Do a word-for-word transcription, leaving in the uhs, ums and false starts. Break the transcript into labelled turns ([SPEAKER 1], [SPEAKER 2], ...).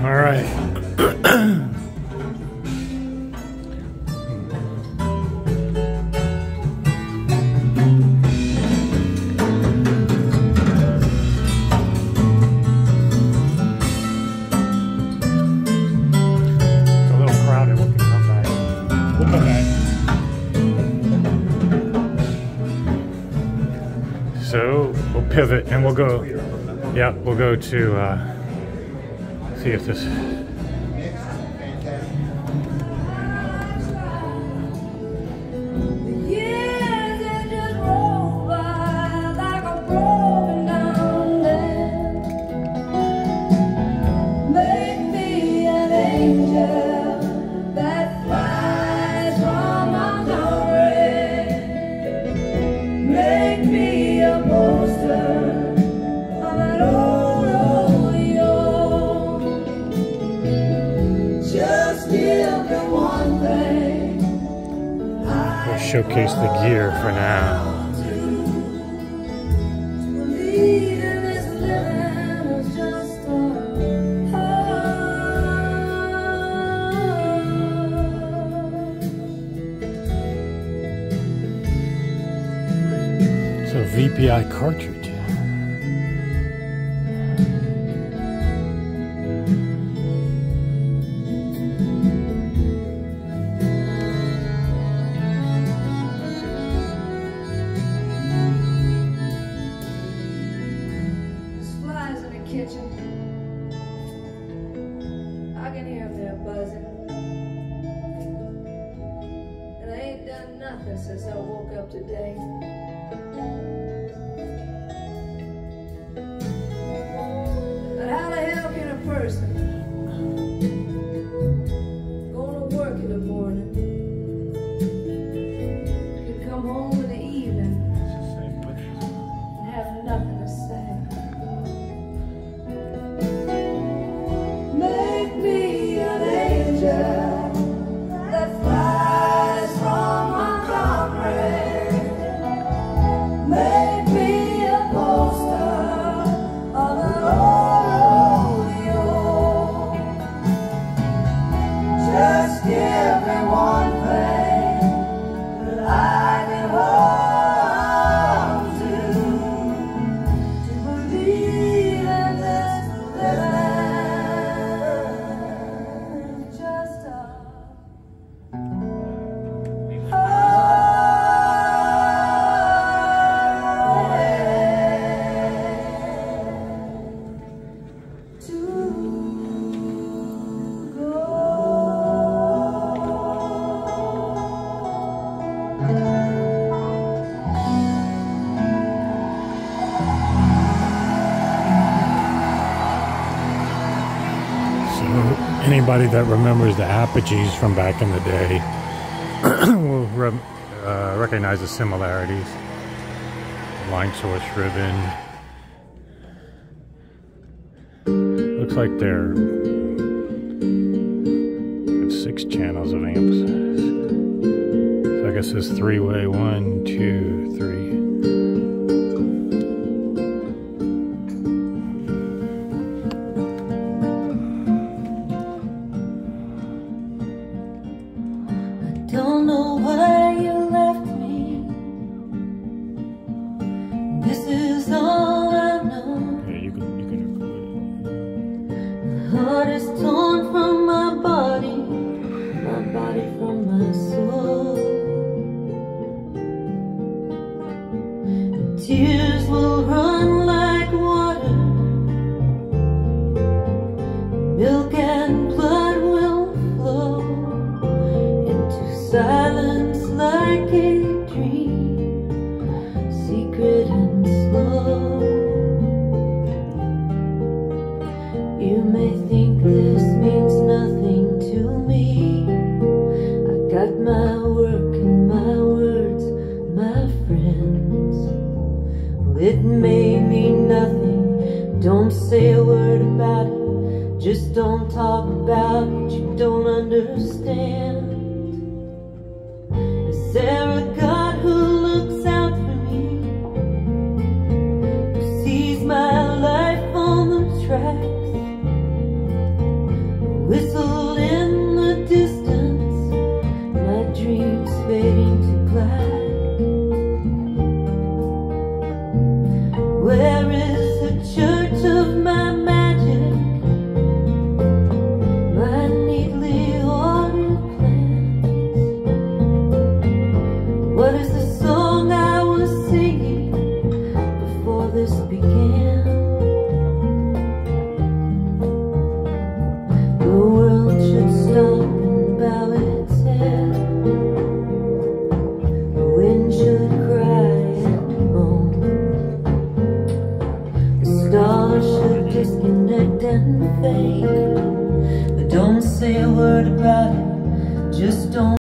[SPEAKER 1] All right. It's a little crowded. We can come back. We'll come back. So we'll pivot and we'll go. Yeah, we'll go to uh, see if this. Showcase the gear for now. So V P I cartridge.
[SPEAKER 2] Kitchen. I can hear them there buzzing. And I ain't done nothing since I woke up today. But how the hell can a person go to work in the morning can come home in the evening and have nothing to say?
[SPEAKER 1] Anybody that remembers the Apogees from back in the day will re uh, recognize the similarities. Line source ribbon. Looks like they're it's six channels of amps. So I guess it's three-way. One, two, three.
[SPEAKER 3] Don't know why you left me. This is all I know.
[SPEAKER 1] Yeah, you can you can
[SPEAKER 3] My heart is torn from my body, my body from my soul. The tears will run like water. Milk and blood will flow silence like a dream, secret and slow. You may think this means nothing to me. I got my work and my words, my friends. Well, it may mean nothing, don't say a word about it. Just don't talk about what you don't understand. Is there a God who looks out for me, who sees my life on the tracks? church of my magic, my neatly ordered plans. What is the song I was singing before this began? The world should stop and bow its head. The wind should cry and moan. The stars should disconnect and fade. But don't say a word about it, just don't